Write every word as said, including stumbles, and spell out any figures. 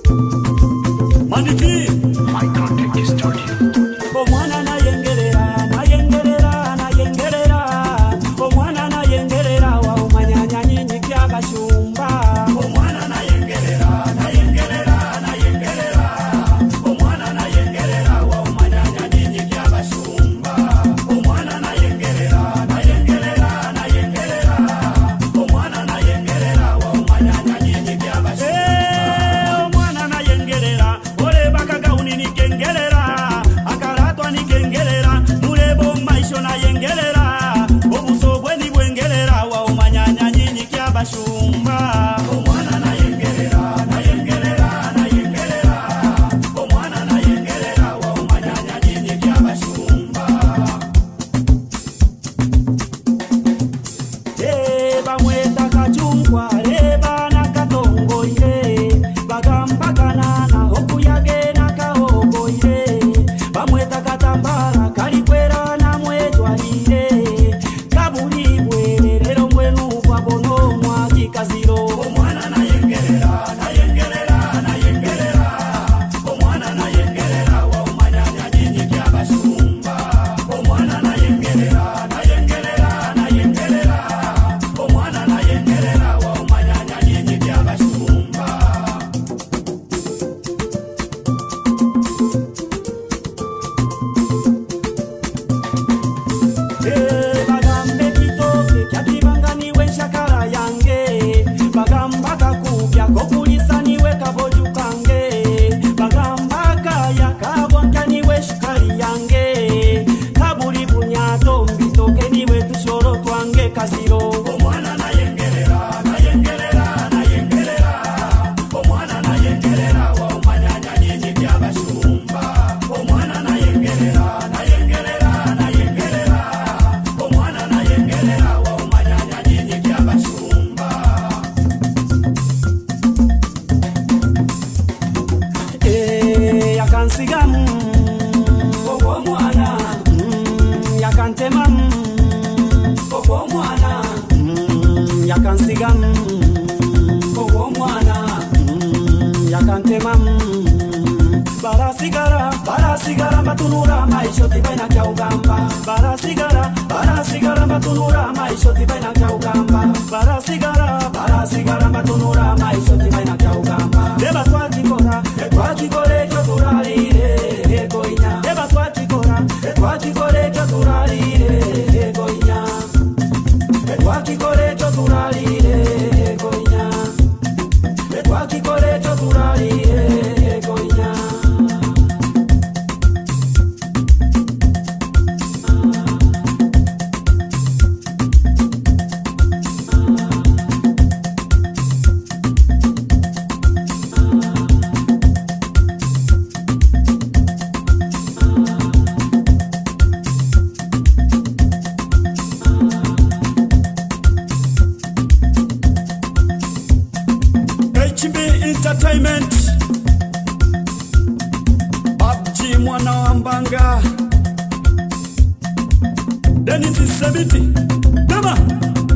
Manifi My Contact Studio. Omwana na yengerera na yengerera na yengerera Omwana na yengerera wa umanyanya nyinyi kyabashumba Omwana na yengerera na yengerera na yengerera Omwana na yengerera wa umanyanya nyinyi kyabashumba Omwana na yengerera na yengerera na yengerera Omwana na yengerera wa umanyanya nyinyi kyabashumba Omwana na yengerera ole bakagauni ni kengerera akaratwa ni kengerera nulebo maisho na yengerera obusogwe ni bwengerera wa umanyanya nyinyi kyabashumba Omwana na yengerera na yengerera na yengerera Omwana na yengerera wa umanyanya nyinyi kyabashumba Eh bamweta kachungwa leba na katongoire bagamba kanana okuyage na kaogoire bamweta katambara kalikwera na mwetwalire kabuli bwerero mwenu kwa bono mwakikaziro Omwana na yengerera na yengerera na yengerera Omwana na yengerera wa umanyanya nyinyi kyabashumba Omwana na yengerera na yengerera na yengerera Omwana na yengerera wa umanyanya nyinyi kyabashumba Eh bagambe kitoke kyakibanganiwe nshakara yange bagamba kakubya kokulisaniwe kaboju kange bagamba kaya kabwankaniwe shukari yange kabuli bunyato mbitoke niwe tushoro twange kasiro Omwana na yengerera na yengerera na yengerera Omwana na yengerera wa umanyanya nyinyi kyabashumba Omwana na yengerera na yengerera na yengerera Omwana na yengerera wa umanyanya nyinyi kyabashumba Eh yakansigamu Koko mwana yakantema Koko mwana yakansigamu Koko mwana yakantema barasigara barasigara batunura maisho tibaina kyaugamba barasigara barasigara batunura maisho tibaina kyaugamba barasigara barasigara batunura maisho tibaina kyaugamba deba twakikora twakikore kyo turalire egoinya deba twakikora twakikore kyo turalire egoinya twakikore kyo turalire egoinya twakikore kyo turalire egoinya H B Entertainment Babji mwana wa Mbanga Dennis Sabiti Dama